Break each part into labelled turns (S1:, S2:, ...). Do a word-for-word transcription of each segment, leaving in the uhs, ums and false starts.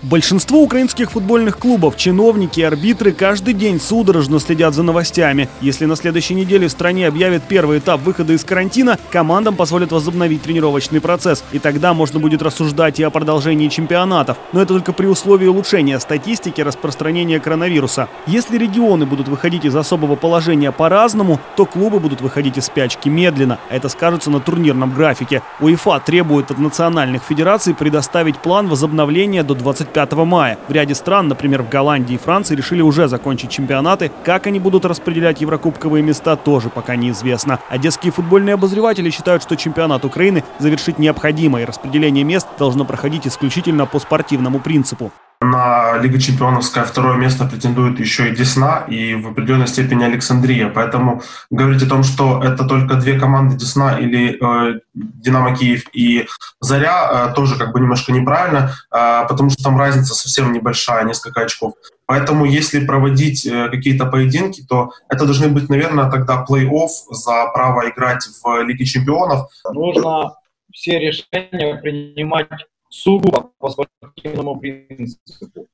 S1: Большинство украинских футбольных клубов, чиновники и арбитры каждый день судорожно следят за новостями. Если на следующей неделе в стране объявят первый этап выхода из карантина, командам позволят возобновить тренировочный процесс. И тогда можно будет рассуждать и о продолжении чемпионатов. Но это только при условии улучшения статистики распространения коронавируса. Если регионы будут выходить из особого положения по-разному, то клубы будут выходить из спячки медленно. А это скажется на турнирном графике. УЕФА требует от национальных федераций предоставить план возобновления до двадцать пятого мая. В ряде стран, например, в Голландии и Франции, решили уже закончить чемпионаты. Как они будут распределять еврокубковые места, тоже пока неизвестно. А детские футбольные обозреватели считают, что чемпионат Украины завершить необходимо, и распределение мест должно проходить исключительно по спортивному принципу.
S2: На Лигу чемпионовское второе место претендует еще и Десна, и в определенной степени Александрия. Поэтому говорить о том, что это только две команды, Десна или э, Динамо Киев и Заря, э, тоже как бы немножко неправильно, э, потому что там разница совсем небольшая, несколько очков. Поэтому если проводить э, какие-то поединки, то это должны быть, наверное, тогда плей-офф за право играть в Лиге чемпионов.
S3: Нужно все решения принимать сугубо по спортивному принципу.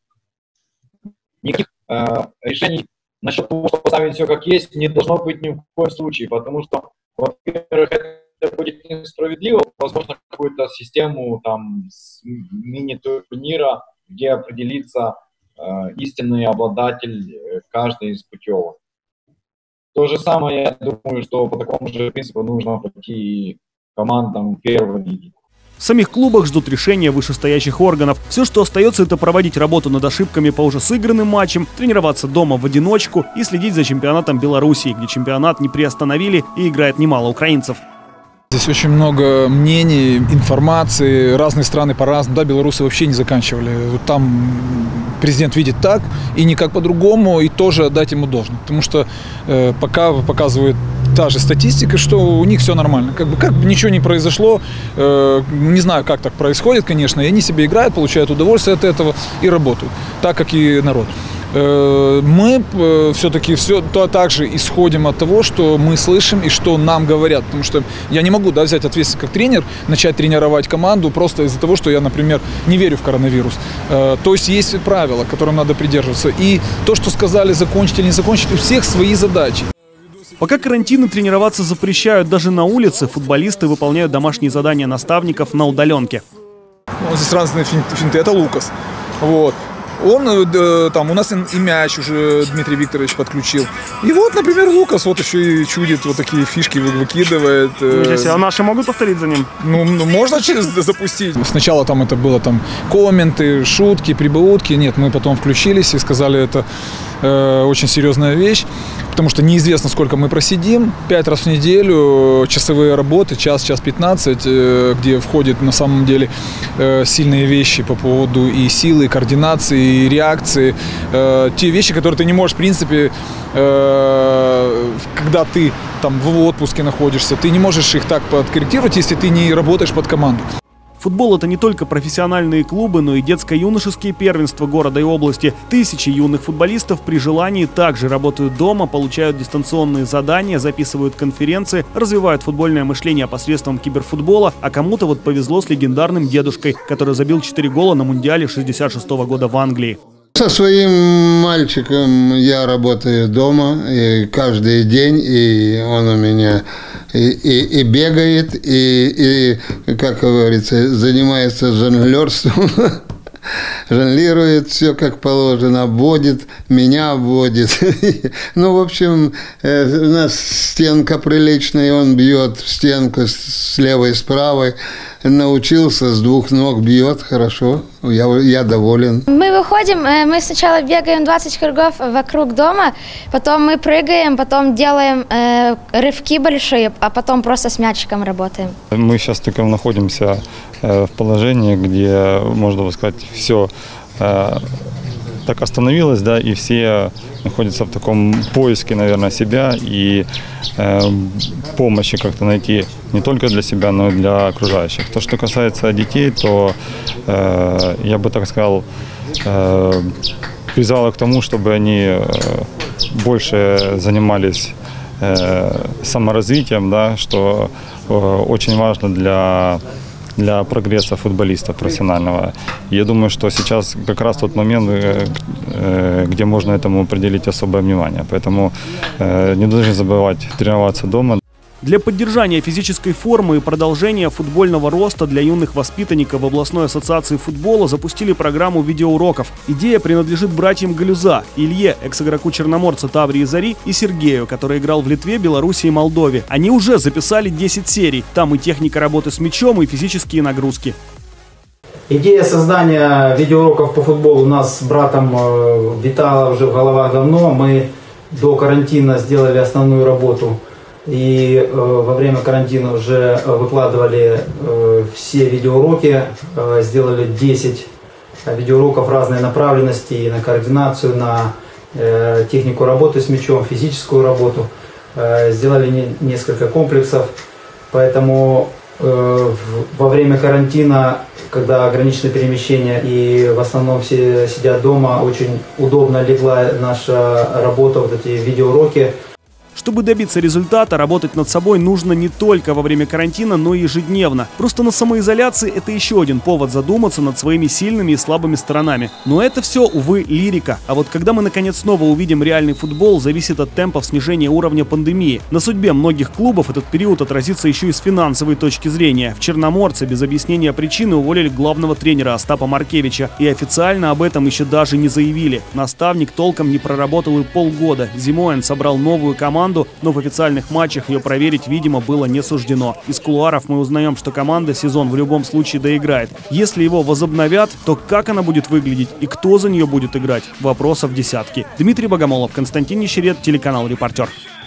S3: Никаких э, решений насчет того, что поставить все как есть, не должно быть ни в коем случае, потому что, во-первых, это будет несправедливо, возможно, какую-то систему там мини-турнира, где определится э, истинный обладатель каждой из путевок. То же самое, я думаю, что по такому же принципу нужно пойти командам первой лиги.
S1: В самих клубах ждут решения вышестоящих органов. Все, что остается, это проводить работу над ошибками по уже сыгранным матчам, тренироваться дома в одиночку и следить за чемпионатом Белоруссии, где чемпионат не приостановили и играет немало украинцев.
S4: Здесь очень много мнений, информации, разные страны по-разному. Да, белорусы вообще не заканчивали. Вот там президент видит так и никак по-другому, и тоже отдать ему должное. Потому что э, пока показывает та же статистика, что у них все нормально. Как бы, как бы ничего не произошло, э, не знаю, как так происходит, конечно, и они себе играют, получают удовольствие от этого и работают, так как и народ. Мы все-таки все то также исходим от того, что мы слышим и что нам говорят. Потому что я не могу, да, взять ответственность как тренер, начать тренировать команду просто из-за того, что я, например, не верю в коронавирус. То есть есть правила, которым надо придерживаться. И то, что сказали закончить или не закончить, у всех свои задачи.
S1: Пока карантины тренироваться запрещают даже на улице, футболисты выполняют домашние задания наставников на удаленке.
S4: Вот здесь разные финты. Это Лукас. Вот. Он, там, у нас и мяч уже Дмитрий Викторович подключил. И вот, например, Лукас вот еще и чудит, вот такие фишки выкидывает.
S1: Здесь, а наши могут повторить за ним?
S4: Ну, можно через запустить. Сначала там это было там комменты, шутки, прибаутки. Нет, мы потом включились и сказали, это э, очень серьезная вещь. Потому что неизвестно, сколько мы просидим. Пять раз в неделю часовые работы, час, час пятнадцать, э, где входят на самом деле э, сильные вещи по поводу и силы, и координации, и реакции. Э, те вещи, которые ты не можешь, в принципе, э, когда ты там в отпуске находишься, ты не можешь их так подкорректировать, если ты не работаешь под команду.
S1: Футбол – это не только профессиональные клубы, но и детско-юношеские первенства города и области. Тысячи юных футболистов при желании также работают дома, получают дистанционные задания, записывают конференции, развивают футбольное мышление посредством киберфутбола, а кому-то вот повезло с легендарным дедушкой, который забил четыре гола на Мундиале шестьдесят шестого года в Англии.
S5: Со своим мальчиком я работаю дома и каждый день, и он у меня и, и, и бегает, и, и, как говорится, занимается жонглерством, жонглирует все как положено, обводит, меня обводит. Ну, в общем, у нас стенка приличная, он бьет в стенку с левой и с правой. Научился, с двух ног бьет, хорошо, я, я доволен.
S6: Мы выходим, мы сначала бегаем двадцать кругов вокруг дома, потом мы прыгаем, потом делаем э, рывки большие, а потом просто с мячиком работаем.
S7: Мы сейчас только находимся э, в положении, где, можно сказать, все э, так остановилось, да, и все находятся в таком поиске, наверное, себя и э, помощи как-то найти не только для себя, но и для окружающих. То, что касается детей, то э, я бы так сказал, э, призвал к тому, чтобы они э, больше занимались э, саморазвитием, да, что э, очень важно для для прогресса футболиста профессионального. Я думаю, что сейчас как раз тот момент, где можно этому уделить особое внимание. Поэтому не должны забывать тренироваться дома.
S1: Для поддержания физической формы и продолжения футбольного роста для юных воспитанников в областной ассоциации футбола запустили программу видеоуроков. Идея принадлежит братьям Галюза, Илье, экс-игроку Черноморца Таврии Зари, и Сергею, который играл в Литве, Беларуси и Молдове. Они уже записали десять серий. Там и техника работы с мячом, и физические нагрузки.
S8: Идея создания видеоуроков по футболу у нас с братом витала уже в головах давно. Мы до карантина сделали основную работу. И э, во время карантина уже выкладывали э, все видеоуроки, э, сделали десять видеоуроков разной направленности, и на координацию, на э, технику работы с мячом, физическую работу. Э, сделали не, несколько комплексов, поэтому э, в, во время карантина, когда ограничены перемещения и в основном все сидят дома, очень удобно легла наша работа, вот эти видеоуроки.
S1: Чтобы добиться результата, работать над собой нужно не только во время карантина, но и ежедневно. Просто на самоизоляции это еще один повод задуматься над своими сильными и слабыми сторонами. Но это все, увы, лирика. А вот когда мы наконец снова увидим реальный футбол, зависит от темпов снижения уровня пандемии. На судьбе многих клубов этот период отразится еще и с финансовой точки зрения. В Черноморце без объяснения причины уволили главного тренера Остапа Маркевича. И официально об этом еще даже не заявили. Наставник толком не проработал и полгода. Зимой он собрал новую команду, но в официальных матчах ее проверить, видимо, было не суждено. Из кулуаров мы узнаем, что команда сезон в любом случае доиграет. Если его возобновят, то как она будет выглядеть и кто за нее будет играть? Вопросов десятки. Дмитрий Богомолов, Константин Нищерет, телеканал «Репортер».